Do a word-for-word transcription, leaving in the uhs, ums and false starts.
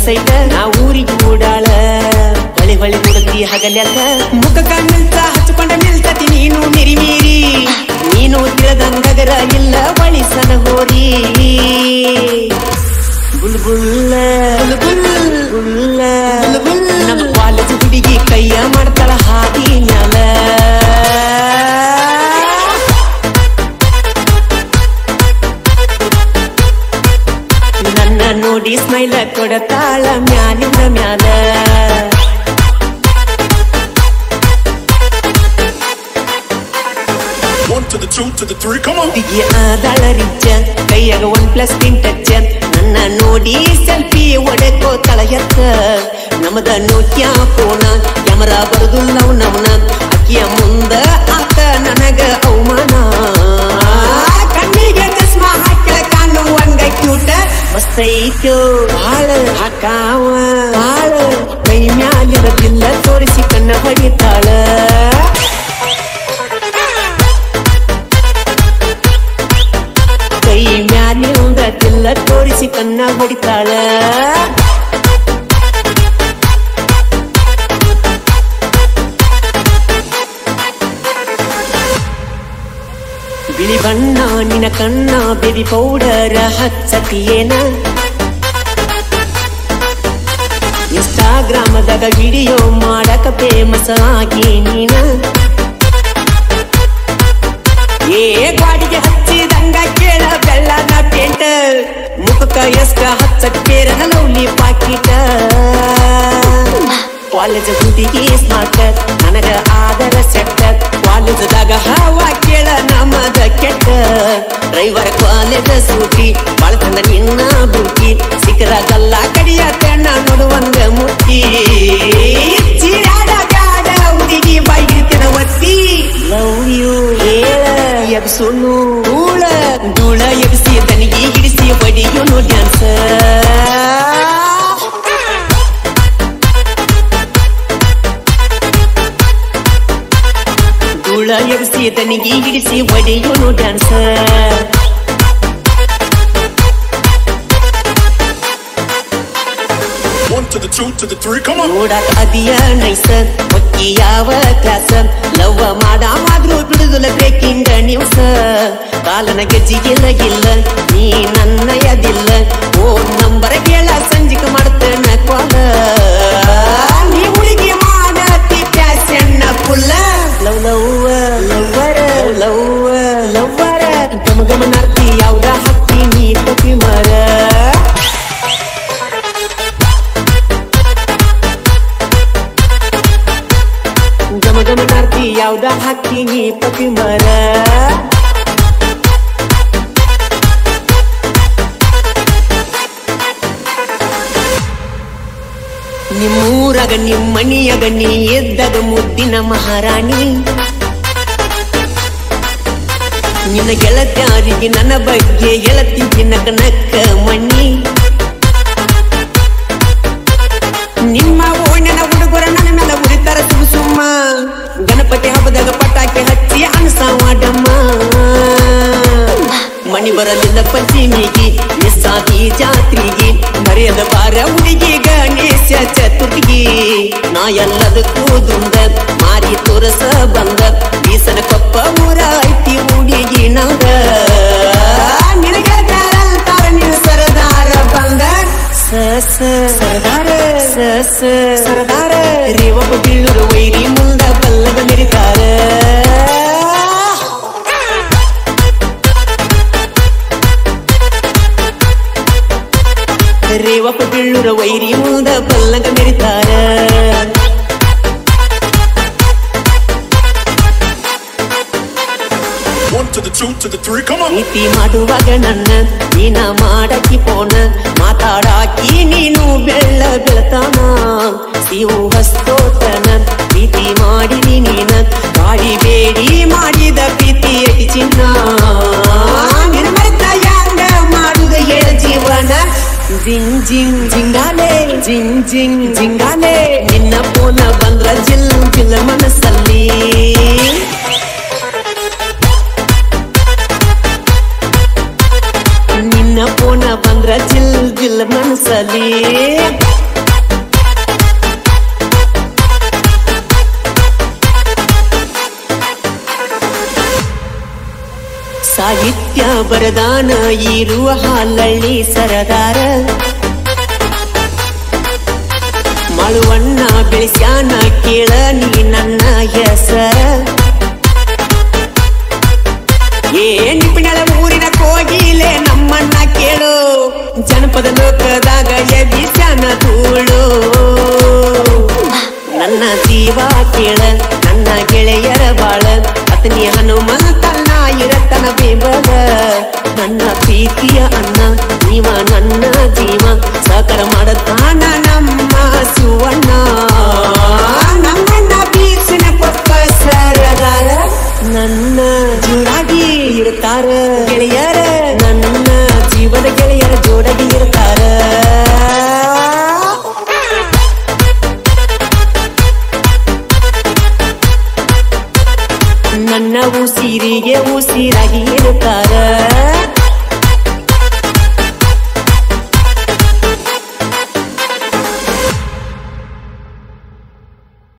ಸೈಟ ನಾ ಊರಿಗೆ ಓಡಾಳ ಹೊಳಿ ಹೊಳಿ ಹುಡುಕಿ ಹಗಲ್ಯಾಕ ಮುಖಕ ನಿಲ್ತ ಹಚ್ಕೊಂಡ ನಿಲ್ತತಿ ನೀನು ಮಿರಿ ಮೀರಿ ನೀನು ತಿಳಿದಂಗಗರ ಇಲ್ಲ ಬಳಿಸನ ಹೋರಿ ಬುಲ್ಬುಲ್ಲ ಬುಲ್ಬುಲ್ಲ ನಮ್ಮ ಕಾಲೇಜ್ ಹುಡುಗಿ ಕೈಯ ಮಾಡ್ತಾಳ ಹಾದಿ ಮ್ಯಾಲ ನನ್ನ ನೋಡಿ ಸ್ಮೈಲ ಕೊಡತಾಳ ಮ್ಯಾಲಿಂದ ಮ್ಯಾಲ ಆದಾಳ ರಿಚ್ಚ ಕೈಯಾಗ ಒನ್ ಪ್ಲಸ್ ಟಿನ್ ಟಚ್ ನನ್ನ ನೋಡಿ ಸೆಲ್ಫಿ ಒಡೆಕೋತಾಳ ಎತ್ತ ನಮದ ನೋಕ್ಯಾ ಫೋನ ಕ್ಯಾಮರಾ ಬರುದು ನಾವು ನಮನ ಅಕ್ಕಿಯ ಮುಂದ ಆತ ನನಗ ಅವಮಾನ ಕಣ್ಣಿಗೆ ಚಸ್ಮಾ ಹಾಕಿ ಕಾಣುವಂಗ ಕ್ಯೂಟ ಮಸ್ತೈತೋ ಬಾಳ ಹಾಕಾವ ಬಾಳ ಕೈ ಮ್ಯಾಲಿರದಿಲ್ಲ ತೋರಿಸಿ ಕಣ್ಣ ಹೊಡಿತಾಳ ಕೈ ಮ್ಯಾಲಿರದಿಲ್ಲ ತೋರಿಸಿ ಕಣ್ಣ ಹೊಡಿತಾಳ ಬಿಳಿ ಬಣ್ಣ ನಿನ ಕಣ್ಣ ಬೇಬಿ ಪೌಡರ್ ಹಚ್ಚತಿಯೇನ ಇನ್ಸ್ಟಾಗ್ರಾಮದಾಗ ವಿಡಿಯೋ ಮಾಡಕ ಫೇಮಸ್ ಆಗಿ ನೀನ ಏ ಗಾಡಿಗೆ ಹಚ್ಚಿದಂಗ ಕೇಳ ಬೆಳ್ಳನ ಪೇಂಟ ಮುಖಕ್ಕ ಎಷ್ಟ ಹಚ್ಚಕ್ಕೇರನ ಲವ್ಲಿ ಪಾಕಿಟ ಕಾಲೇಜ್ ಹುಡುಗಿ ಸ್ಮಾರ್ಟ್ ನನಗ ಆದರ ಸೆಟ್ಟ ಕಾಲೇಜದಾಗ ಹವಾ ಕೇಳ ನಮದ ಕೆಟ್ಟ ಡ್ರೈವರ್ ಕಾಲೇಜ್ ಸೂಟಿ ಬಾಳ್ತಂದ ನಿನ್ನ ಬುಟ್ಟಿ ಸಿಕ್ಕದಾಗಲ್ಲ ಕಡಿಯ ಕಣ್ಣ ನೋಡುವಂಗ ಮುಟ್ಟಿ ಚೀರಾಡ ಗಾಡ ಹುಡುಗಿ ಬಾಯಿರ್ತಿನ ಒತ್ತಿ ಲವ್ ಯು ಹೇಳ ಎಬ್ಸುನು ಧೂಳ ಧೂಳ ಎಬ್ಸಿ ದನಿಗೆ ಹಿಡಿಸಿ ಬಡಿಯುನು ಡ್ಯಾನ್ಸ್ ಧೂಳ ಎಬ್ಸಿ ದನಿಗೆ ಹಿಡಿಸಿ ಬಡಿಯುನು ಡ್ಯಾನ್ಸ್ ನೋಡಾಕ ಅದಿಯ ನೈಸ ಒಕ್ಕಿ ಯಾವ ಕ್ಲಾಸ ಲವ್ ಮಾಡಾದ್ರೂ ಬಿಡುದಿಲ್ಲ ಬ್ರೇಕಿಂಗ್ ನ್ಯೂಸ್ ಕಾಲನ ಗೆಜ್ಜಿಗಿಲ್ಲ ಗಿಲ್ಲ ನೀ ನನ್ನ ಎದಿಲ್ಲ ಓ ನಂಬರ್ ಕೇಳ ಸಂಜಿಕ ಮಾಡ್ತೇನ ಕಾಲ ನೀ ಹುಡುಗಿ ಮಾಡತಿ ಪ್ಯಾಸನ್ನ full love love lover love lover ಗಮ ಗಮನಾರ್ತಿ ಯಾವ್ದ ಹತ್ತಿ ನೀ ಪತಿ ಮರ ಗಮನಾರ್ತಿ ಯಾವ್ದ ಹಾಕಿ ನೀ ಪತಿ ಮರ ನಿಮ್ಮೂರಾಗ ನಿಮ್ಮಣಿಯಾಗ ನೀ ಎದ್ದಾಗ ಮುದ್ದಿನ ಮಹಾರಾಣಿ ನಿನ್ನ ಗೆಳತ್ಯಾರಿಗೆ ನನ್ನ ಬಗ್ಗೆ ಗೆಳತಿ ನಕ್ಕ ನಕ್ಕ ಮಣ್ಣಿ ನಿಮ್ಮ ಓಣ್ಯನ ಹುಡುಗರ ನನ್ನ ಮೇಲೆ ಉರಿತಾರ ಸುಮ್ಮ ಸುಮ್ಮ ಗಣಪತಿ ಹಬ್ಬದಾಗ ಪಟಾಕಿ ಹಚ್ಚಿ ಅಣಸಾವ ಡಮ್ಮ ಮಣಿ ಬರಲಿಲ್ಲ ಪಂಚಮಿಗೆ ನಿಸ್ಸಾಗಿ ಜಾತ್ರೆಗೆ ಮರೆಯದ ಬಾರ ಹುಡುಗಿ ಗಣೇಶ ಚತುರ್ಥಿಗೆ ನಾ ಎಲ್ಲದಕ್ಕೂ ದುಂದ ಮಾರಿ ತೋರಸ ಬಂದ ಬೀಸನ ಕೊಪ್ಪ ಊರ ಐತಿ ಹುಡುಗಿ ನಂದ ನಿನಗ ತಾರ ನೀವು ಸರದಾರ ಬಂದ ಸಸ ಸರದಾರ ಸಸ ಸರದಾರ ರೇವಪ್ಪ ಬೀಳೂರು ವೈರಿ ಮುಂದ ಬಲ್ಲದ ಮೆರಿತಾರ ರೇವಪ್ಪ ಬೀಳೂರ ವೈರಿ ಮುಂದ ಬಲ್ಲಗ ಮೆರಿತಾರ ನೀತಿ ಮಾಡುವಾಗ ನನ್ನ ನೀನ ಮಾಡಾಕಿ ಫೋನ ಮಾತಾಡಾಕಿ ನೀನು ಬೆಳ್ಳ ಬೆಳತಾನ ಸಿವು ಹಸ್ತೋತನ ಪ್ರೀತಿ ಮಾಡಿದಿ ನೀನ ಮಾಡಿ ಬೇಡಿ ಮಾಡಿದ ಪ್ರೀತಿ ಅತಿ ಚಿನ್ನ ನಿರ್ಮತ ಯಾಂಗ ಮಾಡುದ ಹೇಳ ಜೀವನ ಜಿಂಗ್ ಜಿಂಗ್ ಜಿಂಗಾಲೆ ಜಿಂಗ್ ಜಿಂಗ್ ಜಿಂಗಾಲೆ ನಿನ್ನ ಫೋನ ಬಂದ್ರ ಜಿಲ್ ಜಿಲ್ ಮನಸ್ಸಲ್ಲಿ ನಿನ್ನ ಫೋನ ಬಂದ್ರ ಜಿಲ್ ಜಿಲ್ ಮನಸ್ಸಲ್ಲಿ ಸಾಹಿತ್ಯ ಬರದಾನ ಇರುವ ಹಾಲಳ್ಳಿ ಸರದಾರ ಮಳುವಣ್ಣ ಬೆಳೆಸ್ಯಾನ ಕೇಳ ನೀ ನನ್ನ ಹೆಸರ ಏ ನಿಪಿಣಳ ಊರಿನ ಕೋಗಿಲೆ ನಮ್ಮನ್ನ ಕೇಳು ಜನಪದ ಲೋಕದಾಗ ಎಬಿಸ್ಯಾನ ಧೂಳು ನನ್ನ ಜೀವ ಕೇಳ ನನ್ನ ಗೆಳೆಯರ ಬಾಳ ಅತನಿ ಹನುಮಂತನ ಇರತನ ಬೆಂಬಲ ನನ್ನ ಪ್ರೀತಿಯ ಅಣ್ಣ ನೀವ ನನ್ನ ಜೀವ ಸಹಕಾರ ಮಾಡತಾನ ನಮ್ಮ ಶಿವಣ್ಣ ನಮ್ಮನ್ನ ಬೀಸಿನ ಕೊಟ್ಟ ಸರದಾರ ನನ್ನ ಜೋಡಾಗಿ ಇರ್ತಾರ ಗೆಳೆಯರ ನನ್ನ ಜೀವದ ಗೆಳೆಯರ ಜೋಡಾಗಿ ಇರ್ತಾರ ನನ್ನ ಉಸಿರಿಗೆ ಉಸಿರಾಗಿ ಇರುತ್ತಾರ